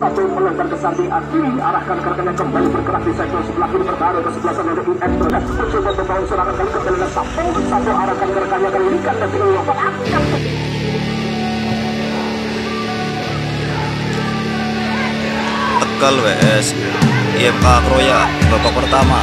Satu melanggar ke samping kiri, arahkan gerakannya kembali bergerak di sektor sebelah kiri berbaru ke sebelah sana dari IF dan mencoba membangun serangan kali kembali ke satu arahkan gerakannya ke likat dan tinggal lompat angkat. Tegal WS IMK Kroya babak pertama.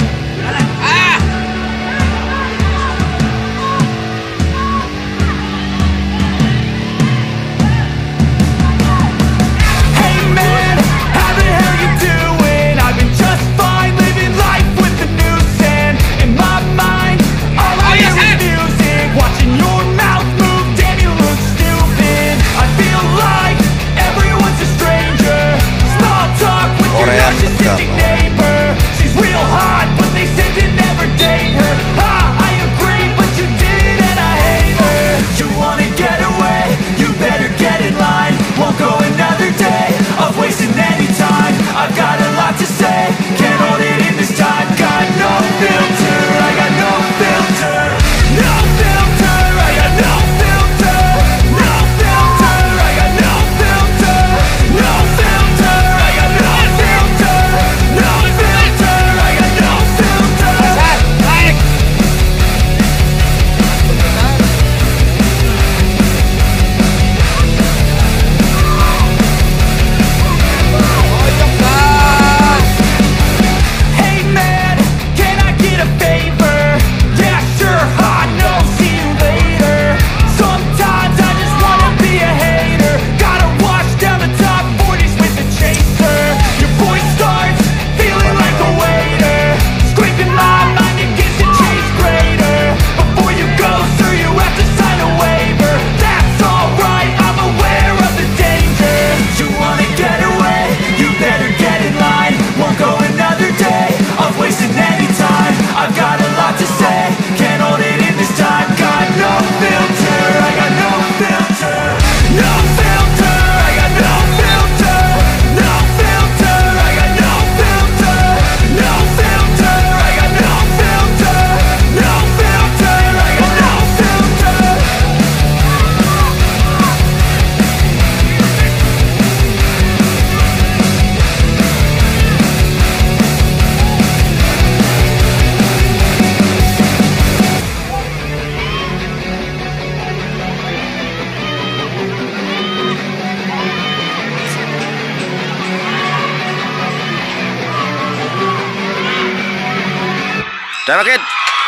Dapat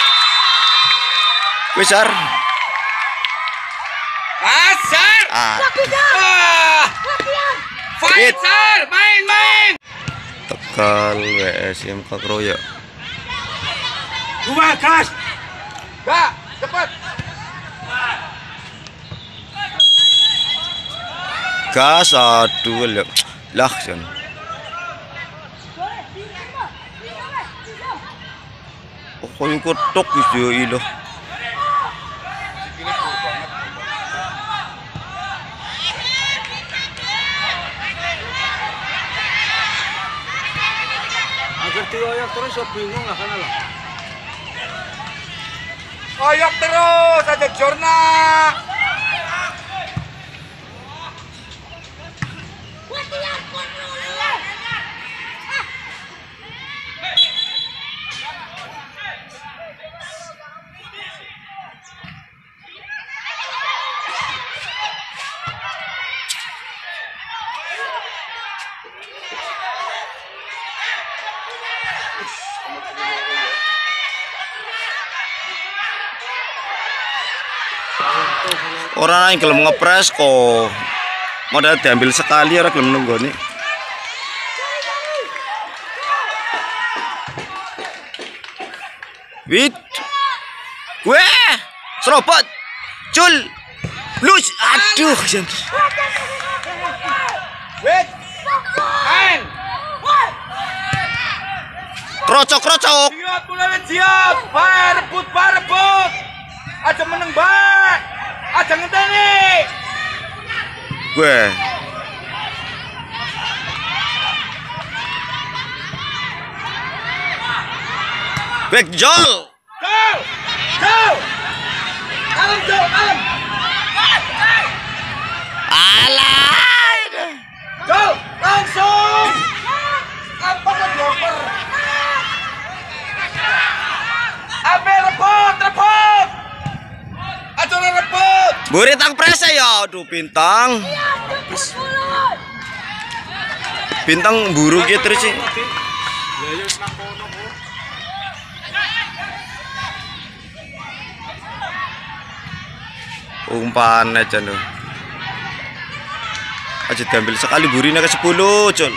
Wisar Pasar Fight Sar, main Tegal WS IMK Kroya. Dua gas. Gak, cepat. Gas aduh lah Jon. Oh yang kotok gitu ilo. Agar dioyak terus ya bingung lah karena lah. Oyak terus ada Jorna. Orang yang gelem ngepres kok modal diambil sekali orang gelem nunggu nih. Wit gue serobot cul blus aduh Wit main krocok siap mulai siap rebut aja meneng bae aja ngenteni gue back jol kalem alah go langsung Buri tang prese ya, aduh Bintang. Bintang buru gitu terus sih. Umpan aja tuh. Aja diambil sekali burinya ke 10, Col.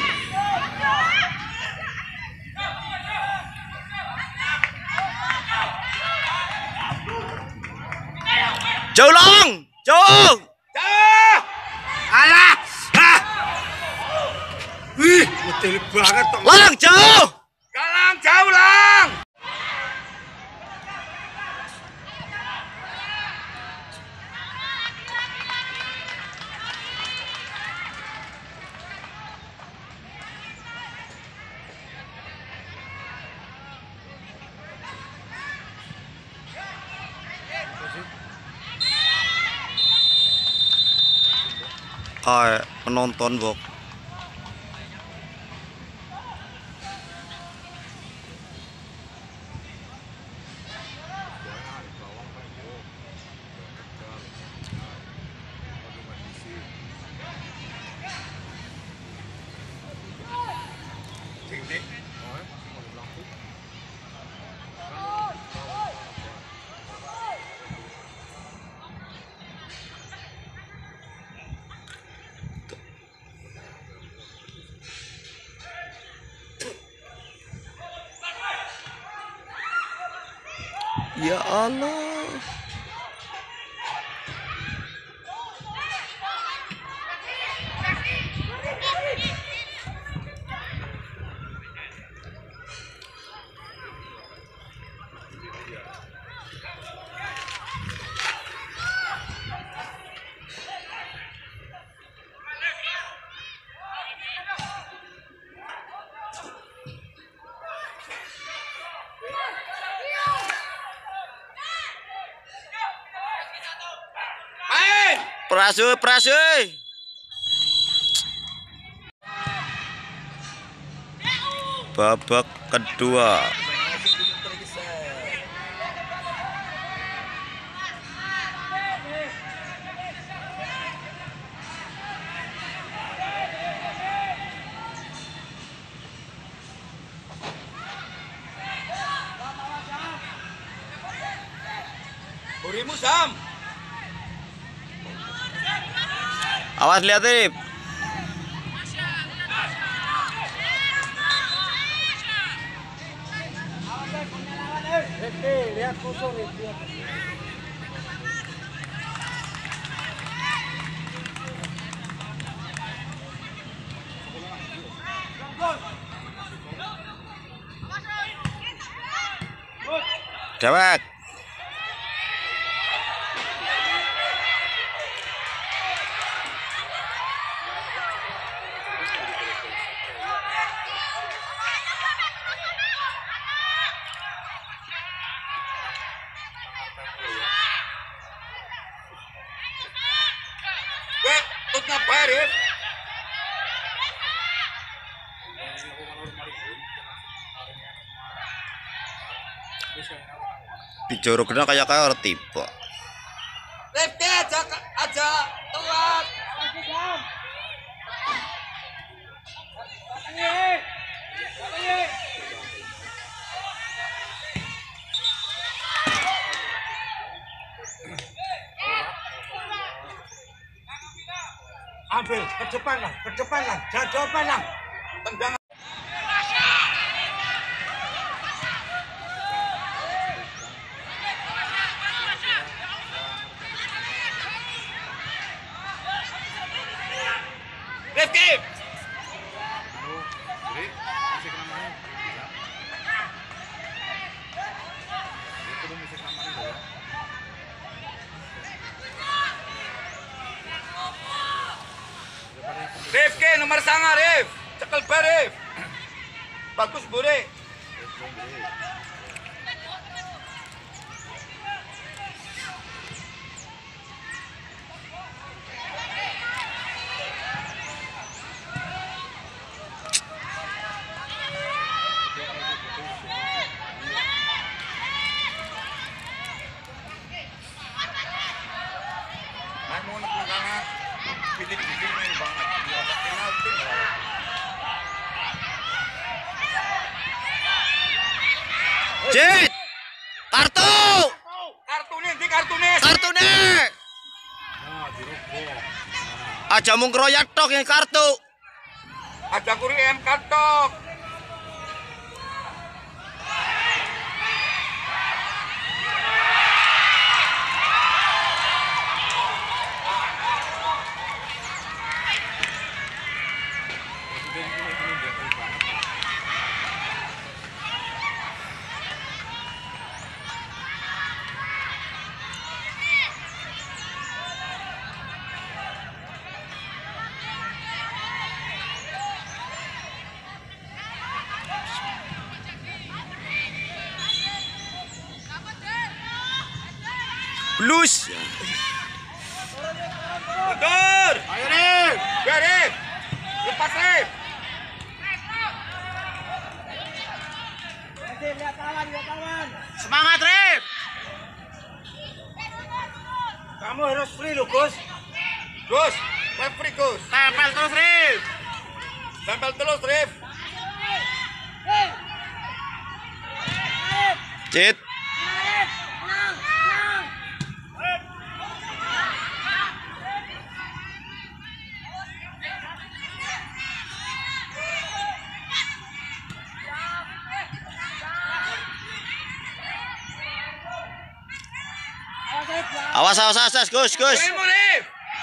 Jauh long, jauh. Jauh. Alah. Ah. Wih, betul banget toh. Lang jauh. Galang jauh, Lang. Kayak penonton, Bok. Ya Allah. Prase, prase. Babak kedua. Burimu, Sam. Awas lihat nih. Lihat kosong itu. Dewek. Tot na pare. Bijoro kena kayak tipe. Lefty aja telat. Ambil ke depan lah, jangan depan lah. Tendang. Rifki. Rifki nomor sanga Rif, cekel bar Rif. Bagus Bure. Jit. Kartu. Kartune ndi kartune? Kartune. Aja mung kroyak tok ini kartu. Ada kuri M kartok. Blues. Mundur. Ayo, Rif. Biar Rif. Lepas Rif. Semangat, Rif. Kamu harus free loh, Gus. Gus, free Gus. Tempel terus, Rif. Tempel terus Rif. Jit. Awas, Gus. Ilmu Rif.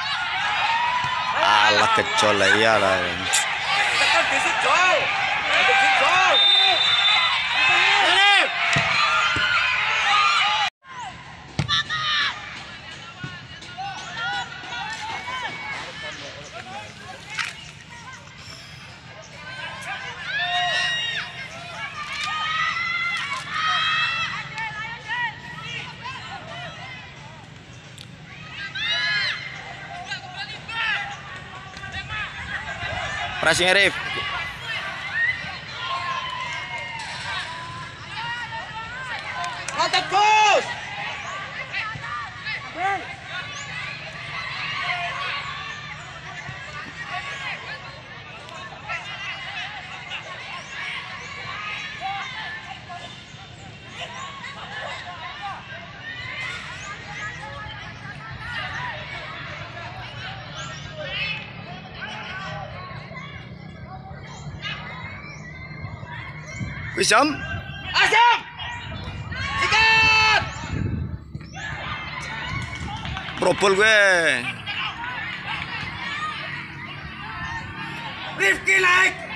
Alah kecol lah iyalah. Tekan di situ. Di situ. Rif. Pressing Rif. Kontak Gus. Wisam. Asam. Sikat. Probol gue. Rifki naik.